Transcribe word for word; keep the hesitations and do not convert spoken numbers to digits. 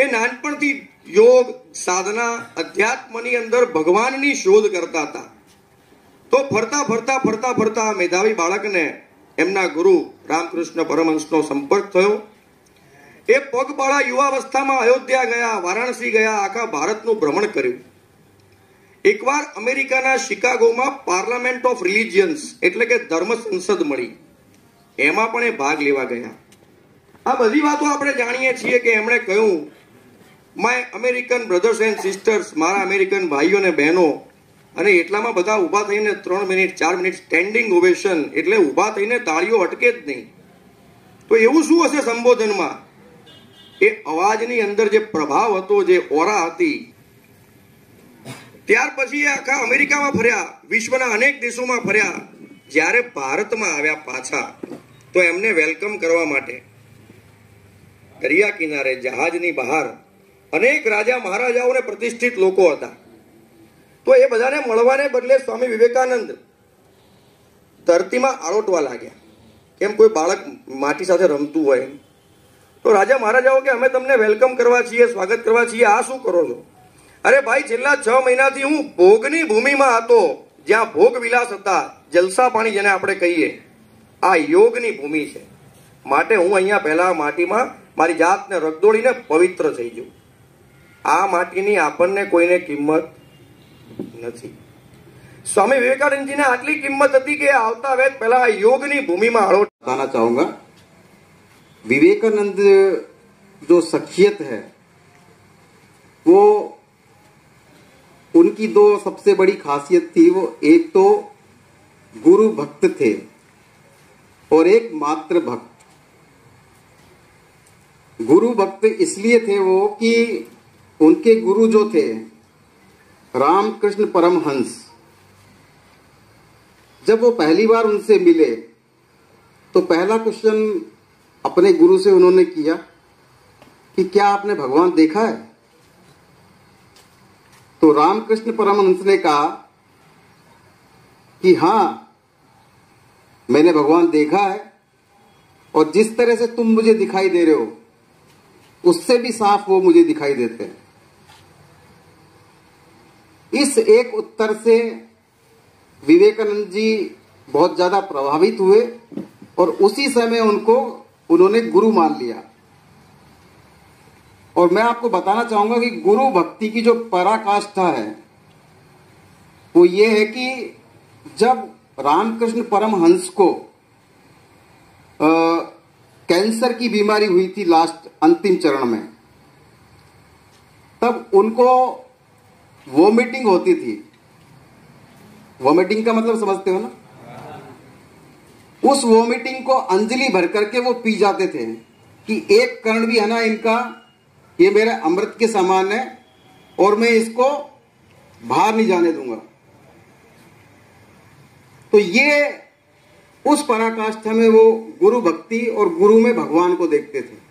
એ નાનપણથી યોગ સાધના અધ્યાત્મની અંદર ભગવાનની શોધ કરતા હતા. તો ફરતા ફરતા ફરતા ફરતા મેધાવી બાળકને એમના ગુરુ રામકૃષ્ણ પરમહંસનો સંપર્ક થયો. એ પગપાળા યુવાવસ્થામાં અયોધ્યા ગયા, વારાણસી ગયા, આખા ભારતનું ભ્રમણ કર્યું. એકવાર અમેરિકાના શિકાગોમાં પાર્લામેન્ટ ઓફ રિલિજિયન્સ એટલે કે ધર્મ સંસદ મળી, એમાં પણ એ ભાગ લેવા ગયા. આ બધી વાતો આપણે જાણીએ છીએ કે એમણે કહ્યું, my American brothers and sisters, મારા અમેરિકન ભાઈઓ અને બહેનો. અને એટલામાં બધા ઊભા થઈને ત્રણ મિનિટ ચાર મિનિટ સ્ટેન્ડિંગ ઓવેશન, એટલે ઊભા થઈને તાળીઓ અટકે જ નહીં. તો એવું શું હશે સંબોધનમાં? એ અવાજની અંદર જે પ્રભાવ હતો, જે ઓરા હતી. ત્યાર પછી એ આખા અમેરિકામાં ફર્યા, વિશ્વના અનેક દેશોમાં ફર્યા. જ્યારે ભારતમાં આવ્યા પાછા, તો એમને વેલકમ કરવા માટે દરિયા કિનારે જહાજની બહાર અનેક રાજા મહારાજાઓ અને પ્રતિષ્ઠિત લોકો હતા. તો એ બધાને મળવાને બદલે સ્વામી વિવેકાનંદ ધરતીમાં આળોટવા લાગ્યા, કેમ કોઈ બાળક માટી સાથે રમતું હોય. તો રાજા મહારાજાઓ કે અમે તમને વેલકમ કરવા છીએ, સ્વાગત કરવા છીએ, આ શું કરો છો? અરે ભાઈ, છેલ્લા છ મહિનાથી હું ભોગની ભૂમિમાં હતો, જ્યાં ભોગ વિલાસ હતા, જલસા પાણી જેને આપણે કહીએ, આ યોગની ભૂમિ છે. માટે હું અહીંયા પહેલા માટીમાં મારી જાતને રગદોળીને પવિત્ર થઈ જઉં. આ માટીની આપણને કોઈને કિંમત નથી. स्वामी विवेकानंद जी ने आटली किम्मत थी कि आवता वेद पहला योग की भूमि में हड़ो बताना चाहूंगा। विवेकानंद जो शख्सियत है वो उनकी दो सबसे बड़ी खासियत थी। वो एक तो गुरु भक्त थे और एक मात्र भक्त। गुरु भक्त इसलिए थे वो कि उनके गुरु जो थे रामकृष्ण परमहंस, जब वो पहली बार उनसे मिले तो पहला क्वेश्चन अपने गुरु से उन्होंने किया कि क्या आपने भगवान देखा है? तो रामकृष्ण परमहंस ने कहा कि हाँ, मैंने भगवान देखा है और जिस तरह से तुम मुझे दिखाई दे रहे हो उससे भी साफ वो मुझे दिखाई देते हैं। इस एक उत्तर से विवेकानंद जी बहुत ज्यादा प्रभावित हुए और उसी समय उनको उन्होंने गुरु मान लिया। और मैं आपको बताना चाहूंगा कि गुरु भक्ति की जो पराकाष्ठा है वो ये है कि जब रामकृष्ण परमहंस को आ, कैंसर की बीमारी हुई थी लास्ट अंतिम चरण में, तब उनको वोमिटिंग होती थी। वोमिटिंग का मतलब समझते हो ना? उस वोमिटिंग को अंजलि भर करके वो पी जाते थे कि एक कण भी है ना इनका, ये मेरा अमृत के समान है और मैं इसको बाहर नहीं जाने दूंगा। तो ये उस पराकाष्ठा में वो गुरु भक्ति और गुरु में भगवान को देखते थे।